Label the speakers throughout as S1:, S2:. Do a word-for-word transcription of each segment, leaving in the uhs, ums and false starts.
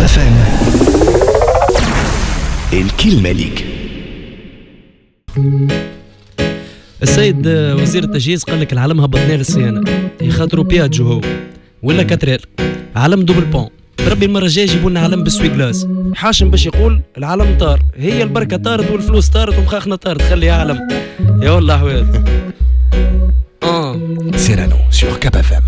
S1: كابا فام الكلمة ليك.
S2: السيد وزير التجهيز قال لك العالم هبطنا للصيانة يخاطروا بياجو هو ولا كاترير عالم دوبل بون. بربي المرة الجاية يجيبوا لنا عالم بسوي جلاس. حاشم باش يقول العالم طار، هي البركة طارت والفلوس طارت ومخاخنا طارت، خلي عالم يا والله حواد. اه
S1: سيرانو سيغ كابا فام.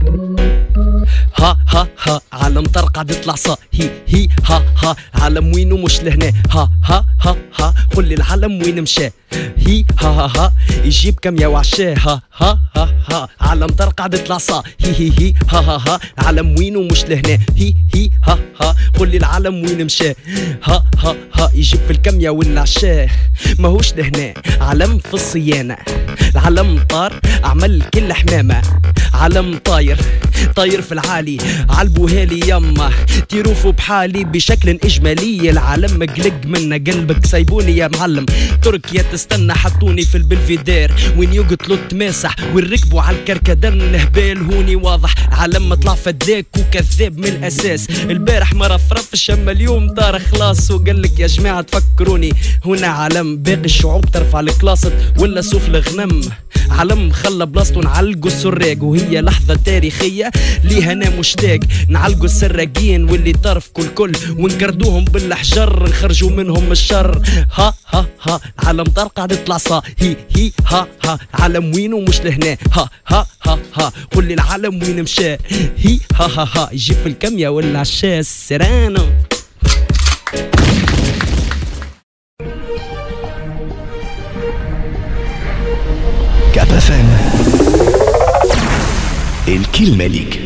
S2: ها ها ها عالم طار قاعد يطلع صا هي هي ها ها عالم وينو مش لهنا ها ها ها ها قل لي العالم وين مشى هي ها ها ها يجيب كم يا وعشاه ها ها ها ها عالم طار قاعد يطلع صا هي هي هي ها ها ها عالم وينو مش لهنا هي هي ها ها قل لي العالم وين مشى ها ها ها يجيب في الكمية والعشاه ماهوش لهنا عالم في الصيانة. العالم طار عمل كل حمامة عالم طاير طاير في العالي عالبوهالي يما تيروفوا بحالي بشكل اجمالي. العالم مقلق منا قلبك سايبوني يا معلم. تركيا تستنى حطوني في البلفيدير وين يقتلوا التماسح ونركبوا على الكركدن هبال هوني واضح. عالم طلع فداك وكذاب من الاساس. البارح ما رفرفش اما اليوم طار خلاص وقالك يا جماعه تفكروني هنا عالم باقي الشعوب ترفع الكلاصت ولا سوف الغنم. عالم خلى بلاصتو نعلقوا السراق وهي لحظة تاريخية ليها انا مشتاق. نعلقوا السراقين واللي طرف كل كل ونكردوهم بالحجر نخرجوا منهم الشر. ها ها ها عالم طار قاعد يطلع صا هي هي ها ها عالم وينو مش لهنا ها ها ها ها قل لي العالم وين مشى هي ها ها ها يجيب في الكمية ولا عشاء سيرانو.
S1: كابا فام الكلمة ليك.